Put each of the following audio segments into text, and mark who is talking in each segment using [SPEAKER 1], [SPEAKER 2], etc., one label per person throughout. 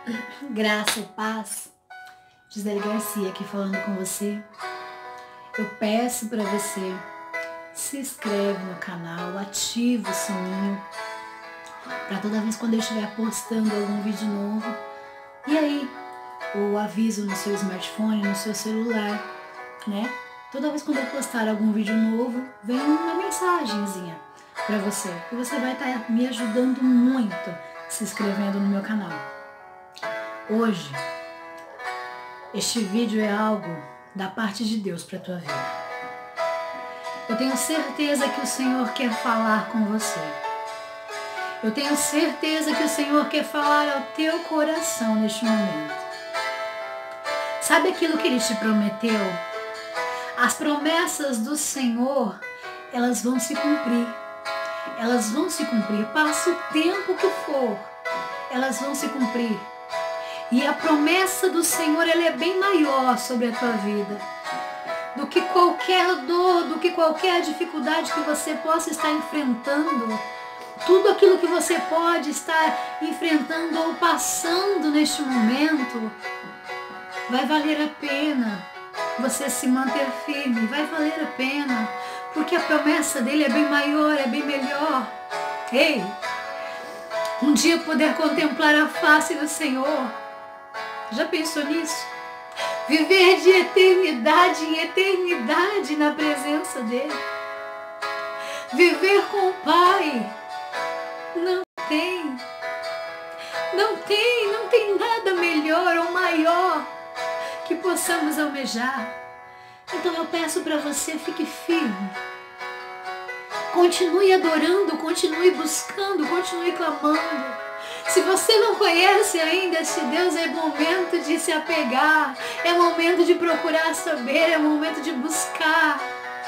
[SPEAKER 1] Graça e paz. Gisele Garcia aqui falando com você. Eu peço para você, se inscreve no canal, ativa o sininho, para toda vez quando eu estiver postando algum vídeo novo, e aí o aviso no seu smartphone, no seu celular, né? Toda vez quando eu postar algum vídeo novo, vem uma mensagenzinha para você, que você vai estar me ajudando muito se inscrevendo no meu canal. Hoje, este vídeo é algo da parte de Deus para a tua vida. Eu tenho certeza que o Senhor quer falar com você. Eu tenho certeza que o Senhor quer falar ao teu coração neste momento. Sabe aquilo que Ele te prometeu? As promessas do Senhor, elas vão se cumprir. Elas vão se cumprir. Passa o tempo que for, elas vão se cumprir. E a promessa do Senhor, ela é bem maior sobre a tua vida do que qualquer dor, do que qualquer dificuldade que você possa estar enfrentando. Tudo aquilo que você pode estar enfrentando ou passando neste momento, vai valer a pena você se manter firme, vai valer a pena, porque a promessa dele é bem maior, é bem melhor. Ei, um dia poder contemplar a face do Senhor. Já pensou nisso? Viver de eternidade em eternidade na presença dele. Viver com o Pai. Não tem nada melhor ou maior que possamos almejar. Então eu peço para você, fique firme. Continue adorando, continue buscando, continue clamando. Se você não conhece ainda este Deus, é momento de se apegar, é momento de procurar saber, é momento de buscar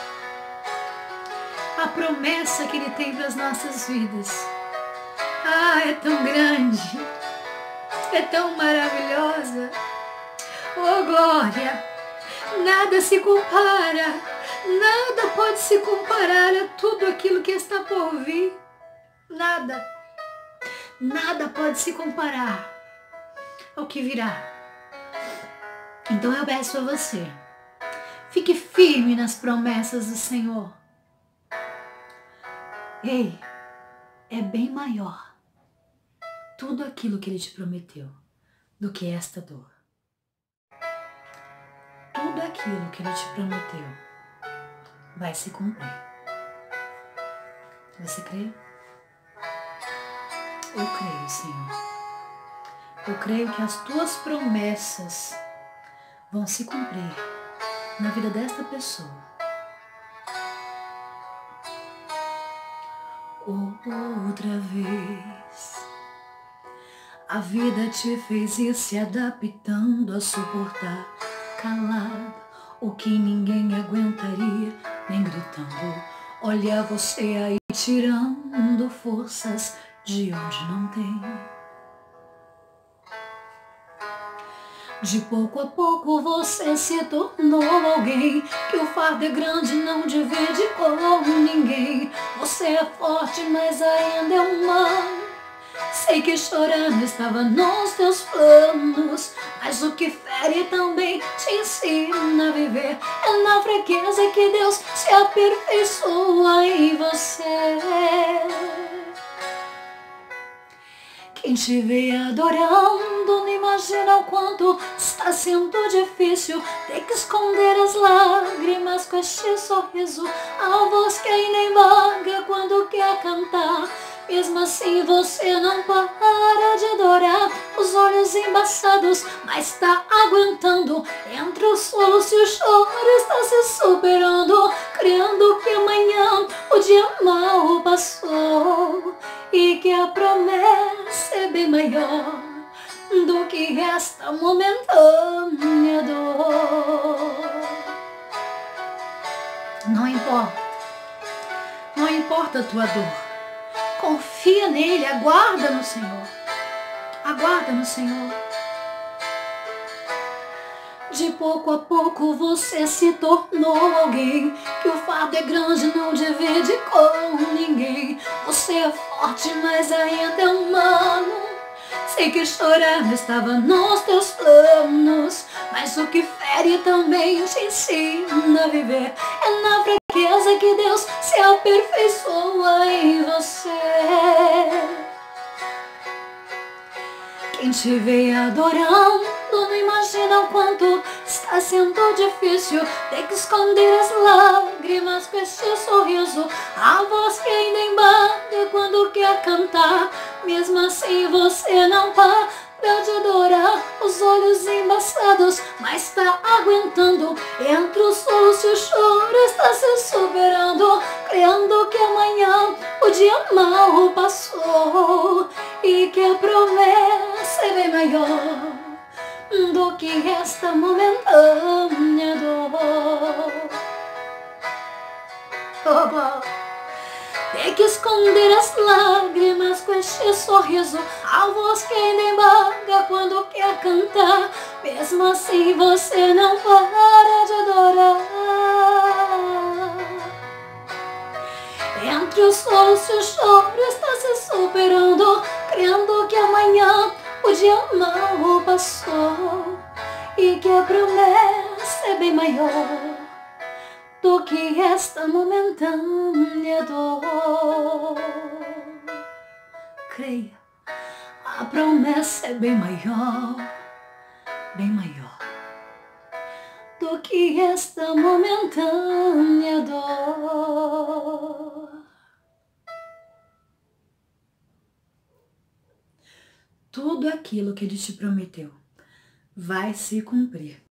[SPEAKER 1] a promessa que Ele tem para as nossas vidas. Ah, é tão grande, é tão maravilhosa. Oh, glória! Nada se compara, nada pode se comparar a tudo aquilo que está por vir. Nada pode se comparar ao que virá. Então eu peço a você, fique firme nas promessas do Senhor. Ei, é bem maior tudo aquilo que Ele te prometeu do que esta dor. Tudo aquilo que Ele te prometeu vai se cumprir. Você crê? Eu creio, Senhor. Eu creio que as tuas promessas vão se cumprir na vida desta pessoa. Outra vez, a vida te fez ir se adaptando a suportar calado o que ninguém aguentaria, nem gritando. Olha você aí tirando forças de onde não tem. De pouco a pouco você se tornou alguém que o fardo é grande, não divide com ninguém. Você é forte, mas ainda é humano. Sei que chorando estava nos teus planos, mas o que fere também te ensina a viver. É na fraqueza que Deus se aperfeiçoa em você. Quem te vê adorando não imagina o quanto está sendo difícil ter que esconder as lágrimas com este sorriso. A voz que ainda embarga quando quer cantar. Mesmo assim você não para de adorar. Os olhos embaçados, mas está aguentando. Entre os solos e o choro está se superando, criando que amanhã o dia mal passou e que a promessa é bem maior do que esta momentânea dor. Não importa a tua dor. Confia nele, aguarda no Senhor. Aguarda no Senhor. De pouco a pouco você se tornou alguém que o fardo é grande, não divide com ninguém. Você é forte, mas ainda é humano. Sei que chorar estava nos teus planos, mas o que fere também te ensina a viver. É na fraqueza que Deus se aperfeiçoa em você. Quem te vê adorando não imagina o quanto está sendo difícil ter que esconder as lágrimas com esse sorriso. A voz que ainda embarga quando quer cantar, mesmo assim você não para de adorar. Os olhos embaçados, mas tá aguentando. Entre os solos e o choro está se superando, crendo que amanhã o dia mal passou e que a promessa é bem maior do que esta momentânea dor. Tem que esconder as lágrimas com este sorriso, a voz que ainda embarga quando quer cantar, mesmo assim você não para de adorar. Entre os solos e o choro está se superando, crendo que amanhã o dia mal passou e que a promessa é bem maior do que esta momentânea dor. Creia, a promessa é bem maior do que esta momentânea dor. Tudo aquilo que Ele te prometeu vai se cumprir.